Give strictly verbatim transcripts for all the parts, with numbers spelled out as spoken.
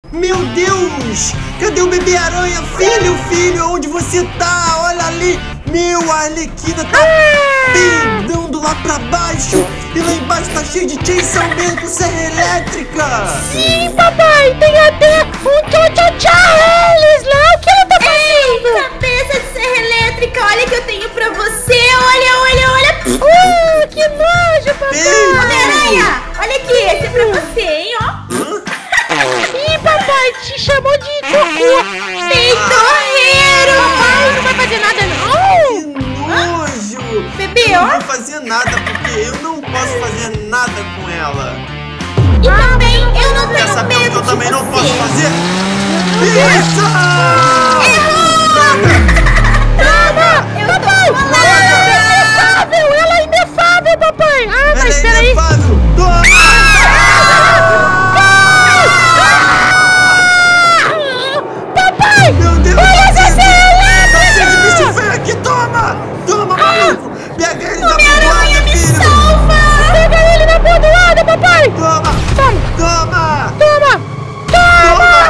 Meu Deus! Cadê o bebê aranha? Filho, filho, onde você tá? Olha ali! Meu, a Arlequina tá ah! peidando lá pra baixo! E lá embaixo tá cheio de Chainsaw Man com serra elétrica! Sim, papai! Tem até um tchau-tchau-tchau eles lá! O que ela tá fazendo? Ei, cabeça de serra elétrica! Olha que eu tenho pra você! Olha, olha, olha! Uh, que nojo, papai! Homem-Aranha! Olha aqui, esse é pra você, hein, ó! Ih, papai, te chamou de cocô! Peidorreiro! Papai, não vai fazer nada, não! Que nojo! Bebê, eu ó! não vou fazer nada, porque eu não posso fazer nada com ela. E também eu não Quer tenho saber o que medo eu de também você. não posso fazer? Isso! Toma! Eu Papai! tô falando! Inefável! Ela é inefável, papai! Ah, mas Ela é peraí! inefável! Toma! Papai! Meu Deus! Olha tá essa cheio de- serra Tá cheio de bicho feio aqui! Toma! Toma, maluco! Pega ele na Homem-Aranha, bordoada, me filho! salva! Pega ele na bordoada, papai! Toma! Toma! Toma! Toma! Toma!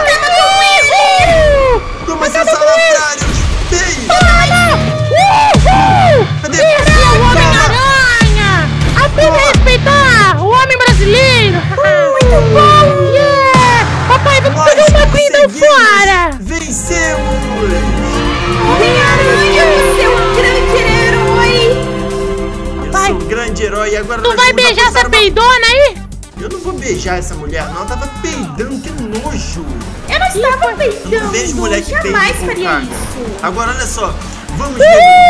Toma! Toma esse Acaba com salafrário! Vem! Toma! Uhul! Cadê? Esse é o Toma! Homem-Aranha! Aprenda a Toma! respeitar o homem brasileiro! Muito bom! Yeah! Papai, vamos Nós pegar uma corrida conseguimos! fora! Vencemos! Homem-Aranha, você é um grande herói! Eu Papai, sou um grande herói e agora tu nós vai vamos beijar apostar essa uma- peidona aí? Eu não vou beijar essa mulher, não. Ela tava peidando, que nojo! Eu não estava Eu não peidando! vejo mulher que peida Jamais com faria cara. isso! Agora, olha só. Vamos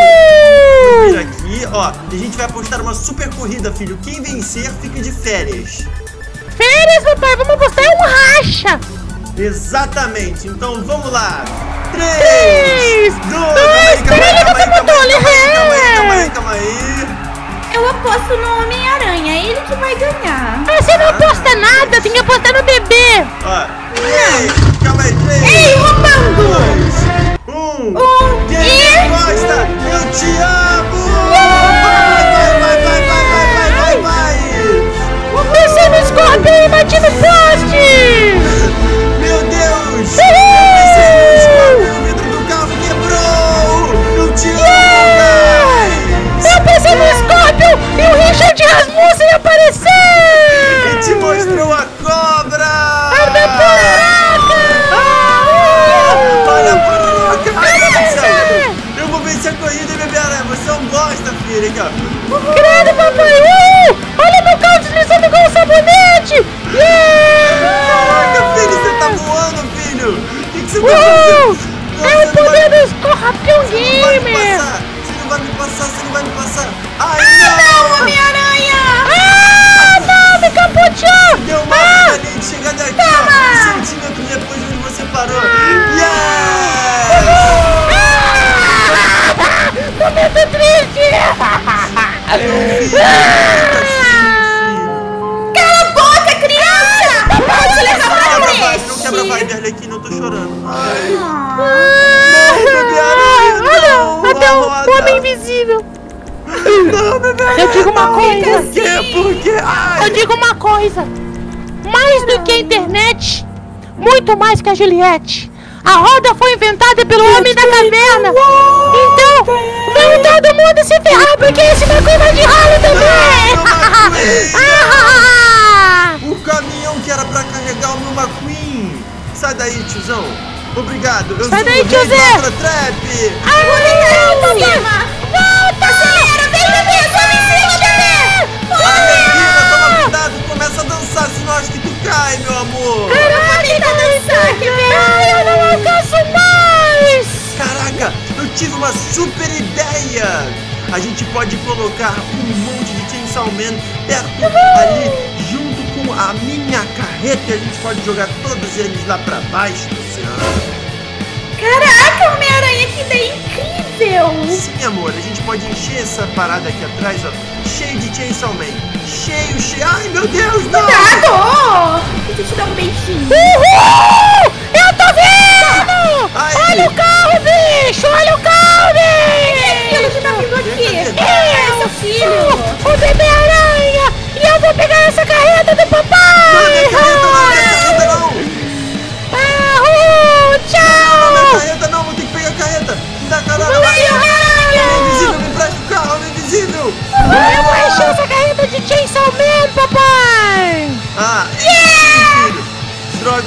Uh! ver aqui, ó. E a gente vai apostar uma super corrida, filho. Quem vencer fica de férias. Férias, papai, vamos apostar em um racha! Exatamente. Então, vamos lá. Três, Três, dois, dois, peraí, calma aí, você calma botou aí, ali, calma aí, calma aí, é. calma aí, calma aí. Eu aposto no Homem-Aranha, é ele que vai ganhar! Ah, você não aposta nada, tem que apostar no bebê! Ó, três, calma aí, três, Ei, roubando! dois, um. Um Quem e... gosta, eu te amo! Vai, vai, vai, vai, vai, vai, vai, vai, vai! Descendo o Scorpion e bati no poste! Meu Deus! Uhul! Eu pensei no Scorpion, o vidro do carro quebrou! Eu te amo, guys! Eu pensei no Scorpion e o Richard Rasmussen apareceu! E te mostrou a cobra! Arda buraca! Olha a buraca! Ai, meu Deus do céu! Eu vou vencer a corrida, bebê aranha! Você é um bosta, filho! Aqui, ó! Credo, papai! Uh! Olha meu carro deslizando igual um sabonete! Yeah! Caraca, filho! Você tá voando, filho! O que, que você tá Uh! fazendo? É o Você não poder vai- do Scorpion Você não vai me Gamer! passar! Você não vai me passar! Você não vai me passar! Ai, Não, não! Homem-Aranha! Ah, não, me capoteou! Deu uma Ah! ali de chegar daqui, ó! Um centímetro depois de onde você parou! Yes! Ah! Momento triste! Cala a boca, criança! Pode levar pra Quebra frente! vai, não quebra vai, Arlequina, eu tô chorando. Ai. Ah! Não, bebê aranha, não, Olha, até a o roda. homem invisível! Não, bebê aranha, Eu digo uma não. coisa. Por quê? Por quê? Ai. Eu digo uma coisa: mais do que a internet, muito mais que a Juliette, a roda foi inventada pelo homem da caverna. Então, vamos todo mundo se ferrar, porque esse bagulho vai de ralo também! Não, McQueen, Ah! O caminhão que era pra carregar o meu McQueen. Sai daí, tiozão. Obrigado. Eu Sai sou daí, o tio rei Zé. da outra trap. Ah, Em cima! Volta! Acelera! Vem, bebê! Sobe em cima, bebê! Arlequina, toma cuidado. Começa a dançar, senão acho que tu cai, meu amor. Eu vou tentar dançar, quer ver? Ai, eu não alcanço mais! Caraca, eu tive uma super ideia! A gente pode colocar um monte de Chainsaw Man perto ali, junto com a minha carreta, e a gente pode jogar todos eles lá pra baixo do oceano. Caraca, Homem-Aranha, que ideia incrível! Sim, amor, a gente pode encher essa parada aqui atrás, ó, cheio de Chainsaw Man. Cheio, cheio. Ai, meu Deus, não! Cuidado! Deixa eu te dar um beijinho. Uhul! Eu tô vendo! Ai. Olha o carro, bicho! Olha o carro, bicho! Filho, que tá vindo aqui. Cadê? É, seu filho. O bebê aranha! E eu vou pegar essa carreta do papai! Não, minha carreta não, minha carreta não!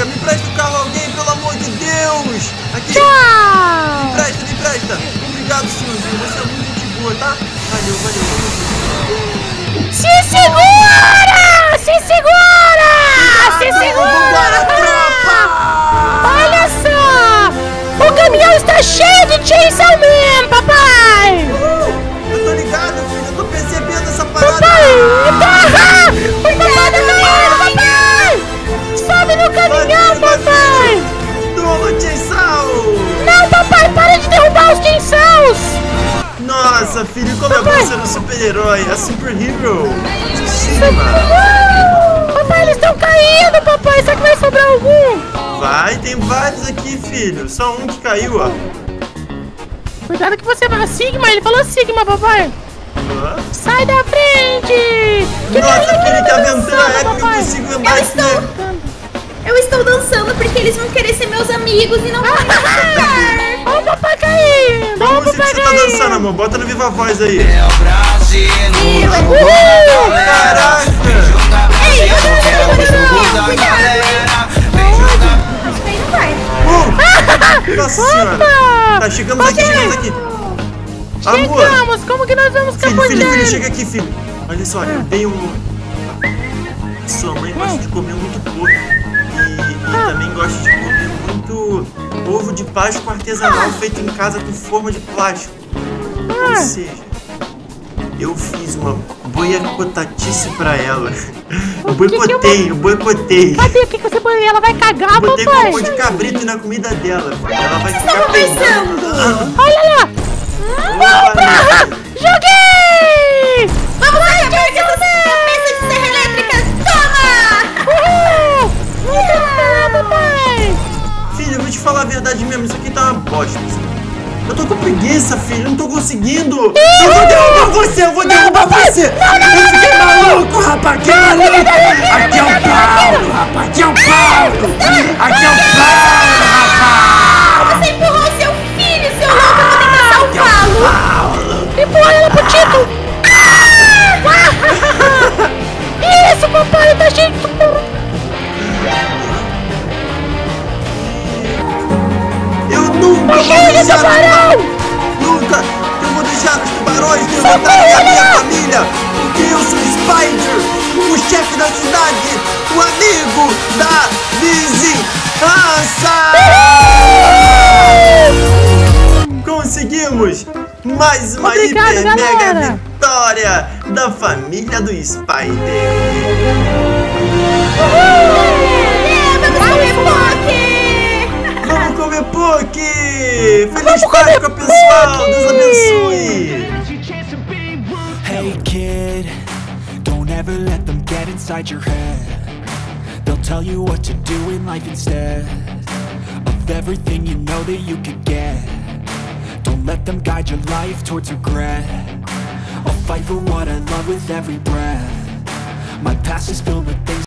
droga. Me presta o carro, alguém, pelo amor de Deus. Aqui. Tchau. Me presta, me presta. Obrigado, senhorzinho. Você é muito gente boa, tá? Valeu, valeu. Vamos. Se segura! Se segura! Se segura! Vambora, tropa! Olha só! O caminhão está cheio de Chainsaw Man, papai! Uh, eu tô ligado, filho. Eu tô percebendo essa parada. Papai! Tá! O papai tá caindo, papai! Sobe no caminhão, papai! Toma, Chainsaw! Não, papai! Para de derrubar os Chainsaws! Nossa, filho, como é bom ser um super-herói. É super-hero. Sigma. Uh, papai, eles estão caindo, papai! Será que vai sobrar algum? Vai, tem vários aqui, filho. Só um que caiu, ó. Cuidado que você vai. Sigma, ele falou Sigma, papai! Hã? Sai da frente! Que Nossa, filho, que aventura dançando, épica. Eu papai. consigo andar Eu aqui. estou... Eu estou dançando porque eles vão querer ser meus amigos e não vão me machucar. Olha o papai caindo! Olha Como o você, papai você tá caindo! dançando, amor? Bota no Viva Voz aí. Uhul! Caraca! Ei, eu não, cuidado. Acho que aí não vai. Uh, nossa senhora. Opa! Tá, chegamos aqui, Ok. chegamos aqui. Amor, Chegamos! Como que nós vamos filho, escapar filho, filho, dele? chega aqui, filho. Olha só, eu tenho um... Sua mãe gosta de comer muito porco. E, e também gosta de comer muito ovo de Páscoa artesanal feito em casa com forma de plástico. Ou seja, eu fiz uma boicotatice pra ela. Eu que que boicotei, eu boicotei. Cadê? O que que você põe? Ela vai cagar, Botei papai! cocô de cabrito na comida dela. Ela vai Vocês estão ficar peidando. conversando? Olha lá! Opa, Joguei! Vamos acabar com essas cabeças de serra elétrica. Toma! Uhul! Muito bom, papai! filho, eu vou te falar a verdade mesmo. Isso aqui tá uma bosta. Eu tô com preguiça, filho. Eu não tô conseguindo. Eu vou derrubar você. Eu vou derrubar você. Eu fiquei maluco, rapaz. Que maluco. Aqui é o Paulo, rapaz. Aqui é o Paulo. Aqui é o Paulo, rapaz. Você empurrou seu filho, seu louco. Eu vou tentar salvá-lo. Empurra ela pro Tito! Isso, papai! Tá cheio de... Eu nunca vou cheio de deixar os tubarão! tubarões. Nunca. Eu vou deixar os tubarões derrotarem a minha família. Porque eu sou Spider, o chefe da cidade, o amigo da vizinhança. Conseguimos mais uma Obrigado, hiper mega galera. vitória da família do Spider. É, vamos comer poke! Vamos comer poke! Feliz Páscoa, pessoal! Deus abençoe! Hey kid, don't ever let them get inside your head. They'll tell you what to do in life instead of everything you know that you could get. Don't let them guide your life towards regret. I'll fight for what I love with every breath. My past is filled with things